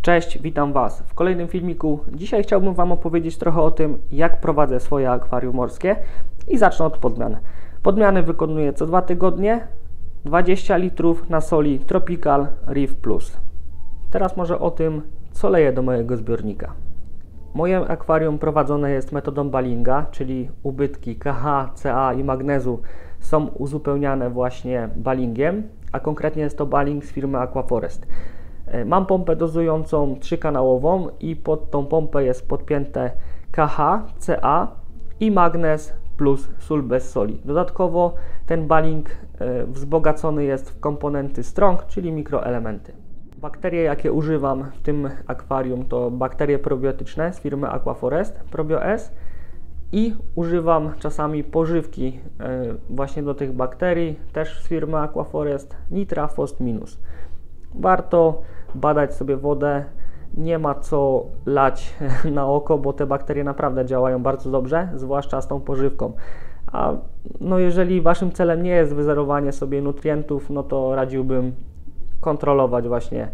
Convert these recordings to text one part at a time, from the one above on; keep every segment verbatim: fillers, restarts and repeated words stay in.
Cześć, witam Was w kolejnym filmiku. Dzisiaj chciałbym Wam opowiedzieć trochę o tym, jak prowadzę swoje akwarium morskie i zacznę od podmian. Podmiany wykonuję co dwa tygodnie, dwadzieścia litrów na soli Tropical Reef Plus. Teraz może o tym, co leję do mojego zbiornika. Moje akwarium prowadzone jest metodą Ballinga, czyli ubytki K H, C A i magnezu są uzupełniane właśnie Ballingiem, a konkretnie jest to Balling z firmy Aquaforest. Mam pompę dozującą trzykanałową i pod tą pompę jest podpięte K H, C A i magnez plus sól bez soli. Dodatkowo ten Balling wzbogacony jest w komponenty strong, czyli mikroelementy. Bakterie, jakie używam w tym akwarium, to bakterie probiotyczne z firmy Aquaforest, ProbioS, i używam czasami pożywki właśnie do tych bakterii, też z firmy Aquaforest, Nitra Fost Minus. Warto badać sobie wodę, nie ma co lać na oko, bo te bakterie naprawdę działają bardzo dobrze, zwłaszcza z tą pożywką. A no jeżeli Waszym celem nie jest wyzerowanie sobie nutrientów, no to radziłbym kontrolować właśnie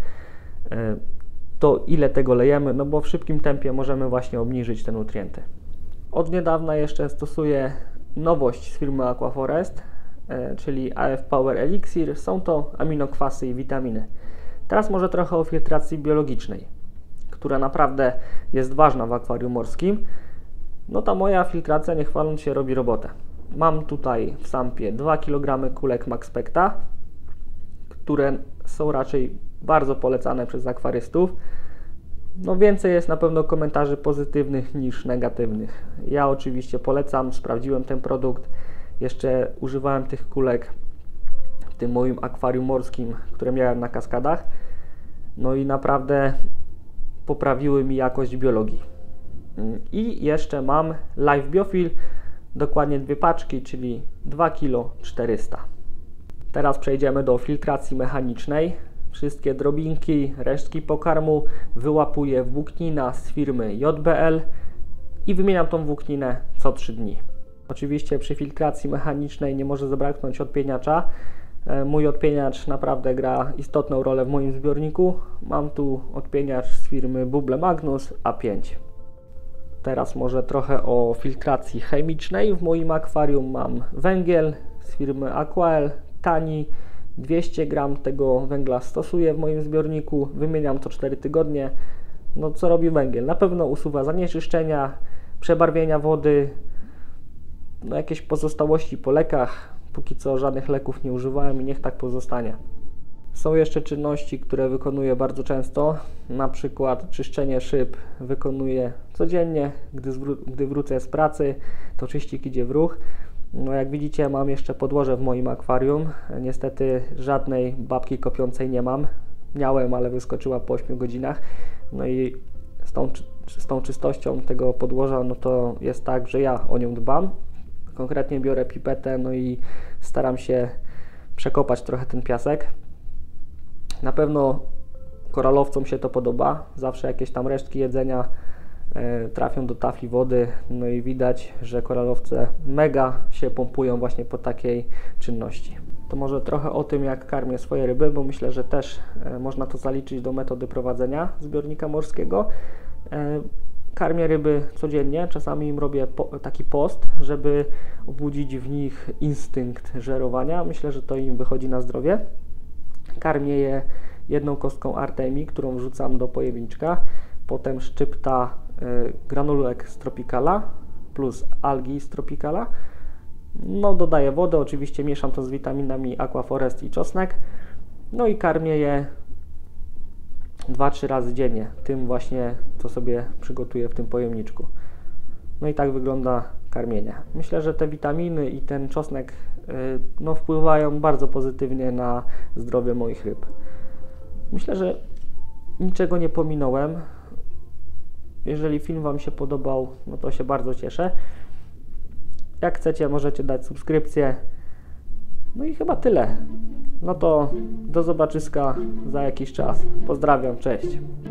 to, ile tego lejemy, no bo w szybkim tempie możemy właśnie obniżyć te nutrienty. Od niedawna jeszcze stosuję nowość z firmy Aquaforest, czyli A F Power Elixir. Są to aminokwasy i witaminy. Teraz może trochę o filtracji biologicznej, która naprawdę jest ważna w akwarium morskim. No ta moja filtracja, nie chwaląc się, robi robotę. Mam tutaj w sampie dwa kilogramy kulek Maxpecta, które są raczej bardzo polecane przez akwarystów. No więcej jest na pewno komentarzy pozytywnych niż negatywnych. Ja oczywiście polecam, sprawdziłem ten produkt. Jeszcze używałem tych kulek w tym moim akwarium morskim, które miałem na Kaskadach. No i naprawdę poprawiły mi jakość biologii. I jeszcze mam Live Biofil, dokładnie dwie paczki, czyli dwa kilo czterysta. Teraz przejdziemy do filtracji mechanicznej. Wszystkie drobinki, resztki pokarmu wyłapuję włóknina z firmy J B L i wymieniam tą włókninę co trzy dni. Oczywiście przy filtracji mechanicznej nie może zabraknąć odpieniacza. Mój odpieniacz naprawdę gra istotną rolę w moim zbiorniku. Mam tu odpieniacz z firmy Bubble Magnus A pięć. Teraz może trochę o filtracji chemicznej. W moim akwarium mam węgiel z firmy Aquael, tani. dwieście gram tego węgla stosuję w moim zbiorniku. Wymieniam co cztery tygodnie. No co robi węgiel? Na pewno usuwa zanieczyszczenia, przebarwienia wody, no jakieś pozostałości po lekach. Póki co żadnych leków nie używałem i niech tak pozostanie. Są jeszcze czynności, które wykonuję bardzo często. Na przykład czyszczenie szyb wykonuję codziennie. Gdy, gdy wrócę z pracy, to czyścik idzie w ruch. No jak widzicie, mam jeszcze podłoże w moim akwarium. Niestety żadnej babki kopiącej nie mam. Miałem, ale wyskoczyła po ośmiu godzinach. No i z tą, z tą czystością tego podłoża, no to jest tak, że ja o nią dbam. Konkretnie biorę pipetę, no i staram się przekopać trochę ten piasek. Na pewno koralowcom się to podoba. Zawsze jakieś tam resztki jedzenia e, trafią do tafli wody. No i widać, że koralowce mega się pompują właśnie po takiej czynności. To może trochę o tym, jak karmię swoje ryby, bo myślę, że też e, można to zaliczyć do metody prowadzenia zbiornika morskiego. E, Karmię ryby codziennie, czasami im robię po, taki post, żeby obudzić w nich instynkt żerowania. Myślę, że to im wychodzi na zdrowie. Karmię je jedną kostką Artemii, którą wrzucam do pojemniczka. Potem szczypta y, granulek z Tropicala plus algi z Tropicala. No dodaję wodę, oczywiście mieszam to z witaminami Aquaforest i czosnek. No i karmię je dwa trzy razy dziennie, tym właśnie, co sobie przygotuję w tym pojemniczku. No i tak wygląda karmienie. Myślę, że te witaminy i ten czosnek yy, no, wpływają bardzo pozytywnie na zdrowie moich ryb. Myślę, że niczego nie pominąłem. Jeżeli film Wam się podobał, no to się bardzo cieszę. Jak chcecie, możecie dać subskrypcję. No i chyba tyle. No to do zobaczyska za jakiś czas. Pozdrawiam, cześć.